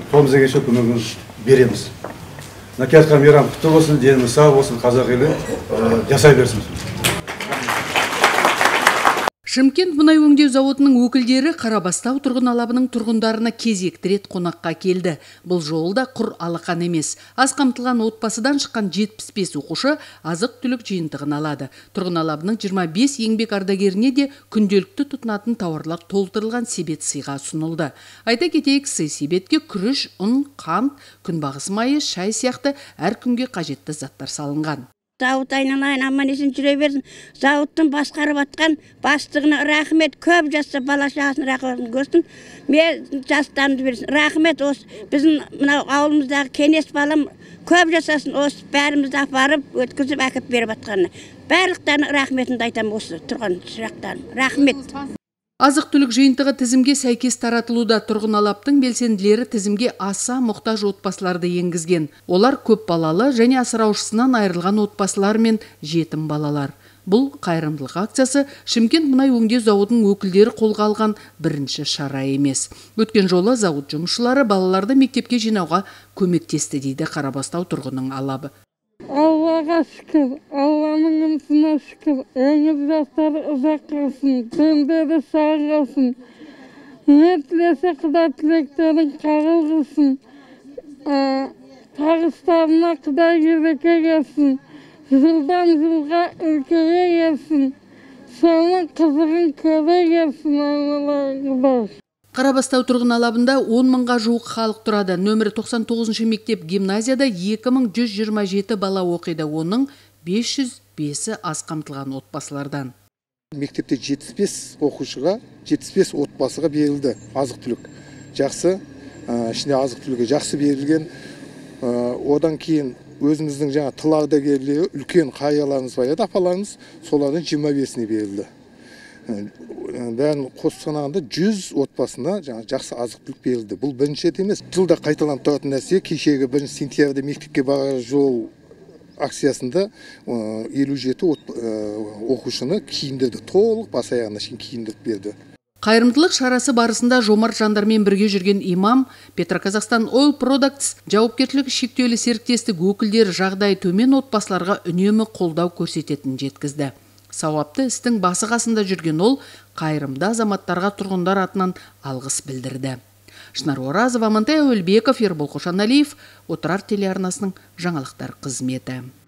қолымыздан келсе көмегін береміз. Мына келатқан мейрам құтты болсын, деніміз сау болсын, қазақ елі жасай берсін. Шымкент мұнай өңдеу зауытының өкілдері Қарабастау тұрғын алабының тұрғындарына кезекті рет қонаққа келді. Бұл жолда құр алақан емес. Аз қамтылған отбасыдан шыққан 75 оқушы азық-түлік жиынтығын алады. Тұрғын алабының 25 еңбек ардагеріне де күнделікті тұтынатын тауарлар толтырылған себет сыйға ұсынылды. Айта кетейік, себетке күріш, ұн, қант, күнбағыс майы, шай сияқты әр күнге қажетті заттар салынған. Зауыт айналайын, аман-есен жүре берсін. Зауыттың басқарып атқан бастығына рахмет, көп жаста бала шағасын рахметін көрсін. Мен жастарымды берсін. Рахмет, осы біздің мынау ауылымыздағы кеңес балам көп жасасын, осы бәрімізді апарып, өткізіп әкеп беріп атқанына. Барлықтарына рахметімді айтам осы тұрған шырақтарым. Рахмет. Азық-түлік жиынтығы тізімге сәйкес таратылуда. Тұрғын алаптың белсенділері тізімге аса мұқтаж отбасыларды енгізген. Олар көп балалы және асыраушысынан айырылған отбасылар мен жетім балалар. Бұл қайырымдылық акциясы Шымкент мұнай өңдеу зауытының өкілдері қолға алған бірінші шара емес. Өткен жолы зауыт жұмысшылары балаларды мектепке жинауға көмектесті дейді Қарабастау тұрғынның алабы. Аллаға шүкір, Алланың үмітіне шүкір, еңіз жастары ұзақ қалсын, дендері сау қалсын. Не тілесе Құдай тілектерін қабыл қылсын, табыстарына Құдай береке берсін, жылдан жылға үлкейе берсін, соның қызығын көре берсін, Аллаға. Қарабастау тұрғын алабында 10 мыңға жуық халық тұрады. Нөмірі 99 мектеп гимназияда 2127 бала оқиды. Оның 505-і аз қамтылған отбасылардан. Мектепте 75 оқушыға, 75 отбасыға берілді азық-түлік. Жақсы, ішінде азық-түлігі жақсы берілген. Одан кейін өзіміздің жаңа тыл ардагерлері үлкен қарияларымыз бар еді, апаларымыз, солардың 25-іне берілді. Бәрін қосқанағында 100 отбасына жақсы азық-түлік берілді. Бұл бірінші емес. Жылда қайталанып тұратын нәрсе. Кешегі 1 сентябрьде мектепке барар жол акциясында 57 оқушыны киіндірді. Толық бас аяғына шейін киіндіріп берді. Қайырымдылық шарасы барысында жомарт жандармен бірге жүрген имам, Петроказахстан Oil Products жауапкершілігі шектеулі серіктестік өкілдері жағдайы төмен отбасыларға үнемі қолдау көрсететінін жеткізді. Сауапты істің басы қасында жүрген ол қайырымды азаматтарға тұрғындар атынан алғыс білдірді. Шынар Оразова, Амантай Әуелбеков, Ербол Қошаналиев, Отырар телеарнасының жаңалықтар қызметі.